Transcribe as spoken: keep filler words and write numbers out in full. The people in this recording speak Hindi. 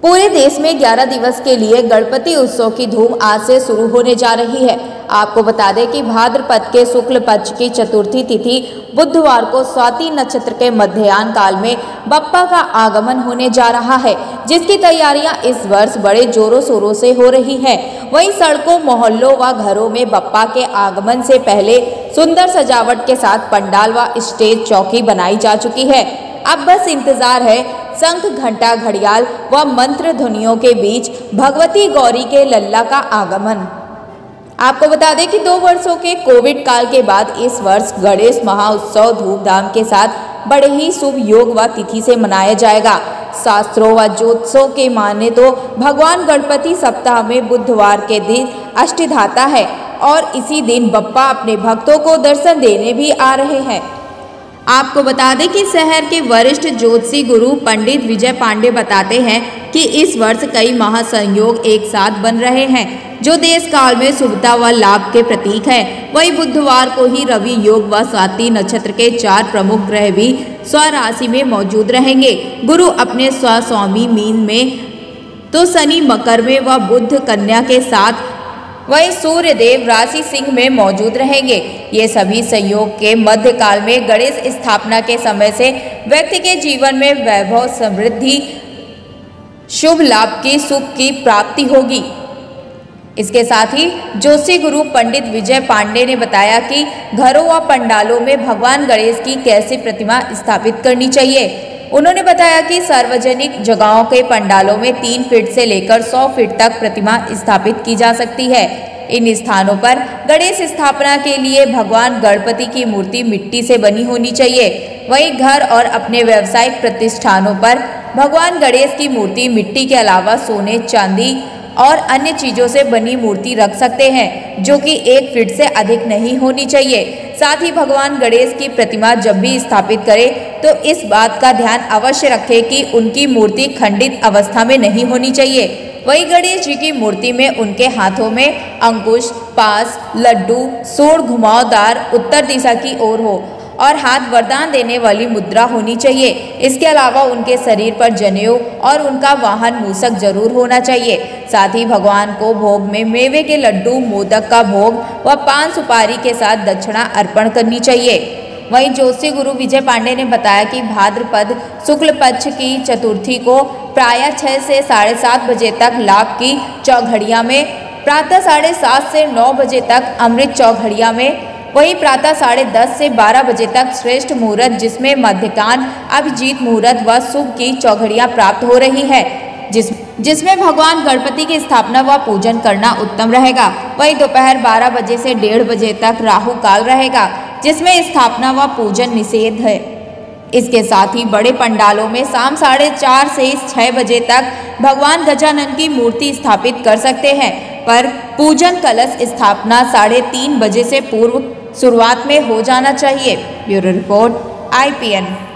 पूरे देश में ग्यारह दिवस के लिए गणपति उत्सव की धूम आज से शुरू होने जा रही है। आपको बता दें कि भाद्रपद के शुक्ल पक्ष की चतुर्थी तिथि बुधवार को स्वाति नक्षत्र के मध्याह्न काल में बप्पा का आगमन होने जा रहा है, जिसकी तैयारियां इस वर्ष बड़े जोरों शोरों से हो रही हैं। वहीं सड़कों, मोहल्लों व घरों में बप्पा के आगमन से पहले सुंदर सजावट के साथ पंडाल व स्टेज चौकी बनाई जा चुकी है। अब बस इंतजार है शंख, घंटा, घड़ियाल व मंत्र ध्वनियों के बीच भगवती गौरी के लल्ला का आगमन। आपको बता दें कि दो वर्षों के कोविड काल के बाद इस वर्ष गणेश महाउत्सव धूमधाम के साथ बड़े ही शुभ योग व तिथि से मनाया जाएगा। शास्त्रों व ज्योतिषों के माने तो भगवान गणपति सप्ताह में बुधवार के दिन अष्टधाता है और इसी दिन बप्पा अपने भक्तों को दर्शन देने भी आ रहे हैं। आपको बता दें कि शहर के वरिष्ठ ज्योतिषी गुरु पंडित विजय पांडे बताते हैं कि इस वर्ष कई महासंयोग एक साथ बन रहे हैं, जो देश काल में शुभता व लाभ के प्रतीक हैं। वहीं बुधवार को ही रवि योग व स्वाति नक्षत्र के चार प्रमुख ग्रह भी स्वराशि में मौजूद रहेंगे। गुरु अपने स्वस्वामी मीन में, तो शनि मकर में व बुध कन्या के साथ, वहीं सूर्य देव राशि सिंह में मौजूद रहेंगे। ये सभी संयोग के मध्य काल में गणेश स्थापना के समय से व्यक्ति के जीवन में वैभव, समृद्धि, शुभ लाभ की सुख की प्राप्ति होगी। इसके साथ ही ज्योतिषी गुरु पंडित विजय पांडे ने बताया कि घरों व पंडालों में भगवान गणेश की कैसे प्रतिमा स्थापित करनी चाहिए। उन्होंने बताया कि सार्वजनिक जगहों के पंडालों में तीन फीट से लेकर सौ फीट तक प्रतिमा स्थापित की जा सकती है। इन स्थानों पर गणेश स्थापना के लिए भगवान गणपति की मूर्ति मिट्टी से बनी होनी चाहिए। वहीं घर और अपने व्यावसायिक प्रतिष्ठानों पर भगवान गणेश की मूर्ति मिट्टी के अलावा सोने, चांदी और अन्य चीजों से बनी मूर्ति रख सकते हैं, जो कि एक फीट से अधिक नहीं होनी चाहिए। साथ ही भगवान गणेश की प्रतिमा जब भी स्थापित करें तो इस बात का ध्यान अवश्य रखें कि उनकी मूर्ति खंडित अवस्था में नहीं होनी चाहिए। वहीं गणेश जी की मूर्ति में उनके हाथों में अंकुश, पास, लड्डू, सूंड घुमावदार उत्तर दिशा की ओर हो और हाथ वरदान देने वाली मुद्रा होनी चाहिए। इसके अलावा उनके शरीर पर जनेऊ और उनका वाहन मूषक जरूर होना चाहिए। साथ ही भगवान को भोग में मेवे के लड्डू, मोदक का भोग व पान सुपारी के साथ दक्षिणा अर्पण करनी चाहिए। वहीं ज्योतिषी गुरु विजय पांडे ने बताया कि भाद्रपद शुक्ल पक्ष की चतुर्थी को प्रायः छह से साढ़े सात बजे तक लाभ की चौघड़िया में, प्रातः साढ़े सात से नौ बजे तक अमृत चौघड़िया में, वहीं प्रातः साढ़े दस से बारह बजे तक श्रेष्ठ मुहूर्त, जिसमें मध्यकान, अभिजीत मुहूर्त व शुभ की चौघड़ियां प्राप्त हो रही है, जिस जिसमें भगवान गणपति की स्थापना व पूजन करना उत्तम रहेगा। वहीं दोपहर बारह बजे से डेढ़ बजे तक राहु काल रहेगा, जिसमें स्थापना व पूजन निषेध है। इसके साथ ही बड़े पंडालों में शाम साढ़े चार से छह बजे तक भगवान गजानन की मूर्ति स्थापित कर सकते हैं, पर पूजन कलश स्थापना साढ़े तीन बजे से पूर्व शुरुआत में हो जाना चाहिए। Bureau report, I P N.